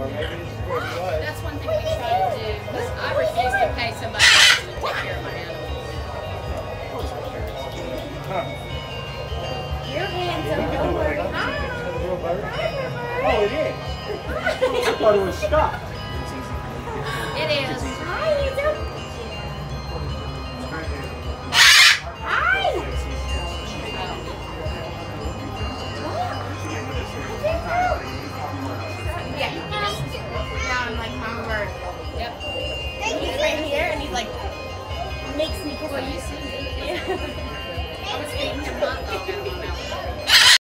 That's one thing we try to do, because I refuse to pay somebody else to take care of my animals. You're handsome, don't worry. Oh, it is. I thought it was Scott. It is. Hi, it's